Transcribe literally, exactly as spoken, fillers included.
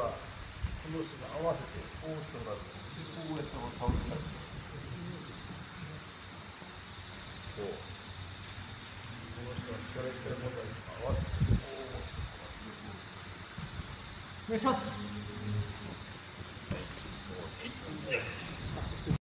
はこの人が合わせてこうしてもらって、でこうやって倒したりします。こうこの人が力いっぱい持ったり合わせてこう。 お願いします。